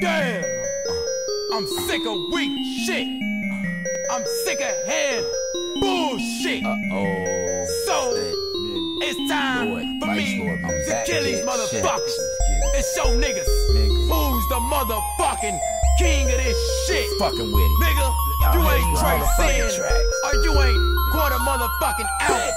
Damn, I'm sick of weak shit. I'm sick of head bullshit. So it's time for me to kill these motherfuckers and show niggas who's the motherfucking king of this shit. Fucking with it. Nigga, you ain't Trace or you ain't quarter motherfucking ounce.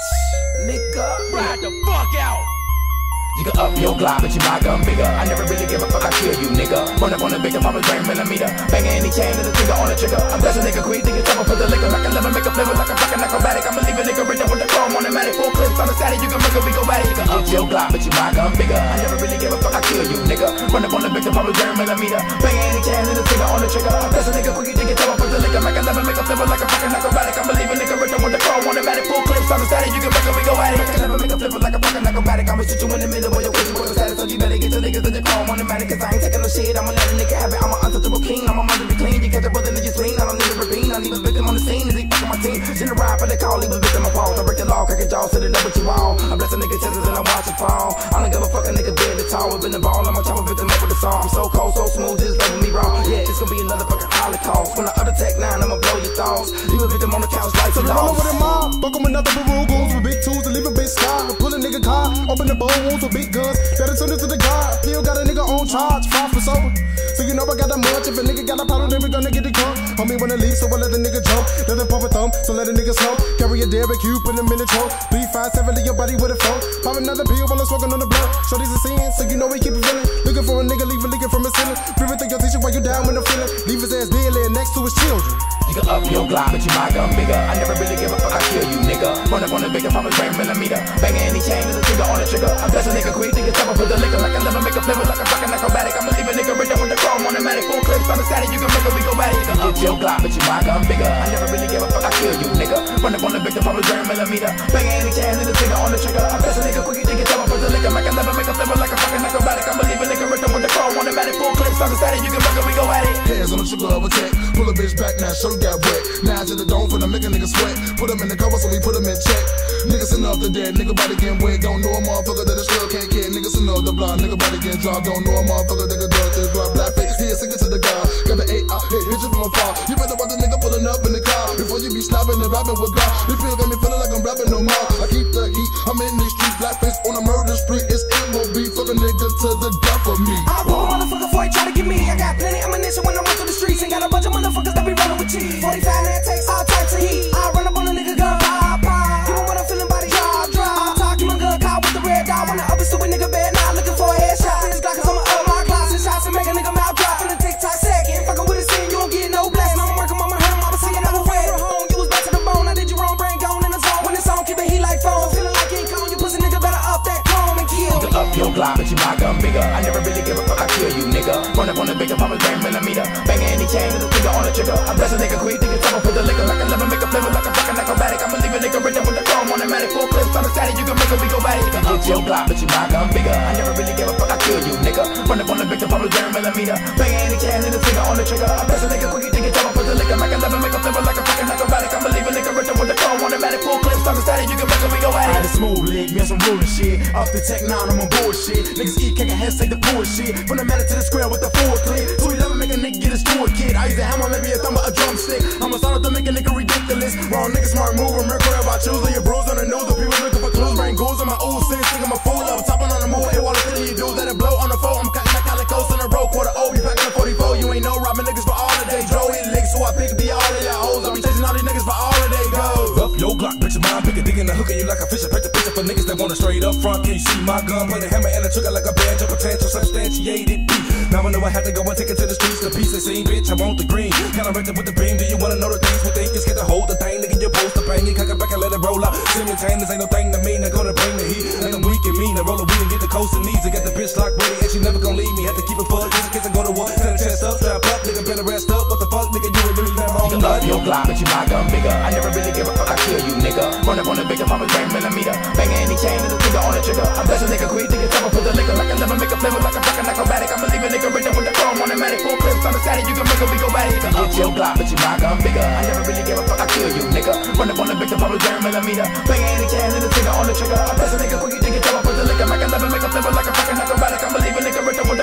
Nigga, ride the fuck out. You can up your Glock, but you my gun bigger. I never really give a fuck, I kill you, nigga. Run up on the victim, I'm a 3mm. Banging any chain and the trigger on the trigger. I'm blessed a nigga quick, thinking trouble for the liquor. Like a liver, make a flavor like a fucking acrobatic. I'ma leave a nigga written with the chrome on the matic. Full clips on the static, you can make a we go at it. You can up your Glock, but you my gun bigger. I never really give a fuck, I kill you, nigga. Run up on the victim, I'm a 3mm. Banging any chain and the trigger on the trigger. I'm blessed a nigga quick, thinking trouble for the liquor. Make a liver, make a flavor like a fucking acrobatic. I'ma leave a nigga written with the chrome on the matic. Full clips on the static, you can make a we go at it. Make a liver, make a flavor like a fucking acrobatic. I'ma shoot you in the middle where you're waiting for the static. So you better get your niggas in the chrome on the matic. Cause I ain't taking no shit, I'ma let a nigga have it. I'm an untouchable king, I'm a mother be clean. You catch a brother in your spleen, I don't need a ravine. I leave a victim on the scene, is he fucking my team? Send a ride for the call, leave a victim on pause. I break the law, crack a jaw, set it up what you want. I bless a nigga chances and I watch it fall. I don't give a fuck, a nigga dead to tall. Whipping the ball, I'ma chop a victim up with the song. I'm so cold, so smooth, just loving me wrong. Yeah, it's gonna be another fucking holocaust. When I utter tech 9, I'ma blow your thoughts. Leave a victim on the couch, life so is roll lost. over the mob, fuck 'em with another Barugos with big tools to leave a big scar. Pull a nigga car, open the bowl wounds with big guns. Better send it to the guard. Still got a nigga on charge, 5 for sober. So you know I got that much. If a nigga got a problem, then we gonna get it come. Homie wanna leave, so I let the nigga jump. Let him pump a thumb, so let a nigga smoke. Carry a Derek Cube, put him in the trunk. 357, leave your body with a phone. Pop another pill while I'm smoking on the blunt. Shorty's a sin, so you know we keep it feeling. Looking for a nigga, leave a leaking from his ceiling. Breathe through your teacher while you down when I'm feeling. Leave his ass dead laying next to his children. You can up your Glock, but you my gun bigger. I never really give a fuck, I kill you, nigga. Run up on the victim, I'm a 3mm. Banging any chain and the trigger on the trigger. I'm blessed a nigga quick, thinking trouble for the liquor. Like a liver, make a flavor like a fucking acrobatic. I'ma leave a nigga written with the chrome on the matic. Full clips on the static, you can make a we go at it. You can up your Glock, but you my gun bigger. I never really give a fuck, I kill you, nigga. Run up on the victim, I'm a 3mm. Banging any chain and the trigger on the trigger. I'm blessed a nigga quick, thinking trouble for the liquor. Make a liver, make a flavor like a fucking acrobatic. I'ma leave a nigga written with the chrome on the matic. Full clips on the static, you can make a we go at it. Hands on the trigger of a tech. Pull a bitch back now, show got wet. Now to the dome finna make a nigga sweat. Put him in the cover so we put him in check. Niggas sitting up the dead, nigga body getting wet. Don't know a motherfucker that is still can't care. Niggas sitting up the block, nigga body getting dropped. Don't know a motherfucker that can do this drop. Black face, here, sing it to the guy. Got the 8 out, hit you from afar. You better watch the nigga pulling up in the car before you be snapping and rapping with God. This feel got me feeling like I'm rapping no more. I keep the heat, I'm in these streets. Black face on a murder spree, it's MOB. Fuck a nigga to the death of me. I'm a poor motherfucker before you try to get me. I got plenty ammunition when I run through the streets. Ain't got a bunch of motherfuckers that be running with cheese. 45 man takes all types of heat. I run up on a nigga gun, pop, pop. Give him what I'm feeling, body drop, drop. I'm talking my gun, caught with the red dot. Wanna up to a nigga bed, now looking for a headshot. In this Glock, cause I'ma up my gloss and shots and make a nigga mouth drop in a TikTok second. Fuckin' with a scene, you don't get no blessing. I'm working, mama hurt him, I'ma see another red. Home, you was back to the bone, I did your wrong, brain gone in the zone. When it's on, keep it heat like phone. Feeling like King Kong, you pussy nigga better up that chrome and kill. You can up your Glock, but you my gun bigger. I never really give a fuck, I kill you, nigga. Run up on the victim, I'm a 3mm. Banging any chain and the trigger on the trigger. I'm blessed a nigga quick, thinking trouble for the liquor. Like a liver, make a flavor like a fucking acrobatic. I'ma leave a nigga written with the chrome on the matic. Full clips on the static, you can make a we go at it. You can up your Glock, but you my gun bigger. I never really give a fuck, I kill you, nigga. Run up on the victim, I'm a 3mm. Banging any chain and the trigger on the trigger. I'm blessed a nigga quick, thinking trouble for the liquor. Make a liver, make a flavor like a fucking acrobatic. I'ma leave a nigga written with the chrome on the matic. Full clips on the static, you can make a we go at it. I had a smooth leg, man, some rolling shit. Off the tech 9, I'm on bullshit. Niggas eat cake and heads take the bullshit. From the matter to the square with the full clip. 211 make a nigga get his toolkit. I use a hammer, maybe a thumb or a drumstick. I'ma start up to make a nigga ridiculous. Wrong nigga, smart move, remember about choosing your bruise on the news. The people looking for clues, brain goons on my old sense. Think I'm a fool, I'm topping on the move. Hey, while I'm telling you dudes that it blow on the phone. I'm cutting the calicos in a row, quarter O. You packing a 44, you ain't no robbing niggas for all the day. Dro hit licks, so I pick the all of y'all hoes. I be chasing all these niggas for all of they goes. Up your Glock, bitch, mine, pick a dig in the hook and you like a fish. I paint the picture for niggas that want a straight up front. Can you see my gun? Play the hammer and I took it like a badge of potential, substantiated beat. Now I know I had to go and take it to the streets. The piece they say, bitch, I want the green. Kinda wrecked it with the beam. Do you wanna know the things we think? Just get to hold the thing, nigga, you post the bang. You cock it back and let it roll out. Simultaneous ain't no thing to me. Now gonna bring the heat. Like I'm weak and mean. I roll a weed and get the coast and knees. I got the bitch locked ready and she never gonna leave me. Had to keep it full just in case I go to war. Set a chest up, strap up, nigga, better rest up. What the fuck, nigga, you ain't really that wrong. You can up your Glock, but you my gun bigger. I never really give a fuck, I kill you, nigga. Run up on the victim, I'm a 3mm. Banging any chain and the trigger on the trigger. I'm blessed a nigga quick, thinking trouble for the liquor. Like a liver, make a flavor like a fucking acrobatic. I'ma leave a nigga written with the chrome on the matic. Full clips on the static, you can make a we go at it. You can up your Glock, but you my gun bigger. I never really give a fuck, I kill you, nigga. Run up on the victim, I'm a 3mm. Banging any chain and the trigger on the trigger. I'm blessed a nigga quick, thinking trouble for the liquor. Make a liver, make a flavor like a fucking acrobatic. I'ma leave a nigga written with the chrome on the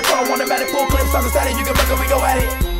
automatic, full clips, I'm static, you can fuck it, we go at it.